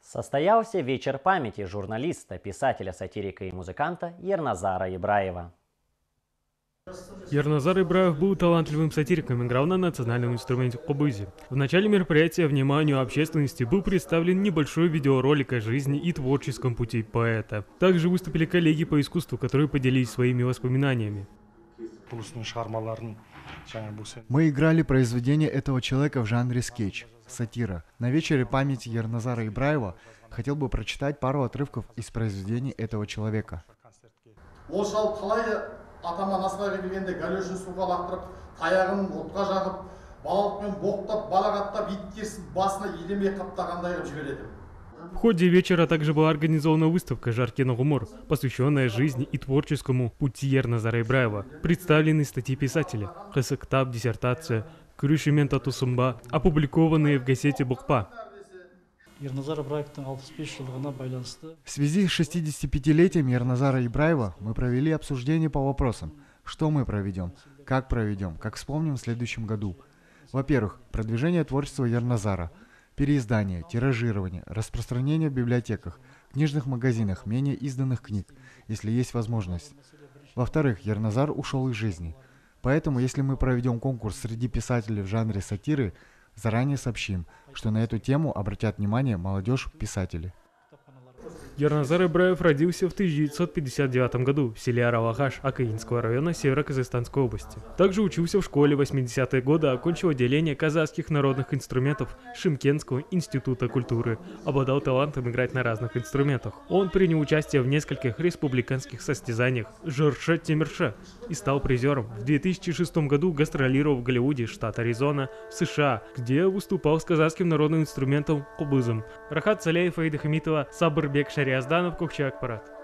Состоялся вечер памяти журналиста, писателя, сатирика и музыканта Ерназара Ибраева. Ерназар Ибраев был талантливым сатириком, играл на национальном инструменте кобызи. В начале мероприятия вниманию общественности был представлен небольшой видеоролик о жизни и творческом пути поэта. Также выступили коллеги по искусству, которые поделились своими воспоминаниями. Мы играли произведение этого человека в жанре скетч, сатира. На вечере памяти Ерназара Ибраева хотел бы прочитать пару отрывков из произведений этого человека. Атама насырға келгенде галешін суға лақтырып, таяғын отқа жағып, балалықпен боқтап, балағаттап, ит керсін басына елемей қаптағандай қылып жібереді. В ходе вечера также была организована выставка «Жаркий гумор», посвященная жизни и творческому пути Ерназара Ибраева. Представлены статьи писателя, кысыктап, диссертация, Күрішімента Тусумба, опубликованные в газете «Букпа». В связи с 65-летием Ерназара Ибраева мы провели обсуждение по вопросам, что мы проведем, как вспомним в следующем году. Во-первых, продвижение творчества Ерназара, переиздание, тиражирование, распространение в библиотеках, книжных магазинах, менее изданных книг, если есть возможность. Во-вторых, Ерназар ушел из жизни. Поэтому, если мы проведем конкурс среди писателей в жанре сатиры, заранее сообщим, что на эту тему обратят внимание молодежь-писатели. Ерназар Ибраев родился в 1959 году в селе Аравахаш Акаинского района Северо-Казахстанской области. Также учился в школе. 80-е годы окончил отделение казахских народных инструментов Шымкентского института культуры. Обладал талантом играть на разных инструментах. Он принял участие в нескольких республиканских состязаниях Жыршы-Темиршы и стал призером. В 2006 году гастролировал в Голливуде, штат Аризона, в США, где выступал с казахским народным инструментом кобызом. Рахат Салеев, Аида Хамитова, Сабырбек Шариазданов, Кокча Акпарат.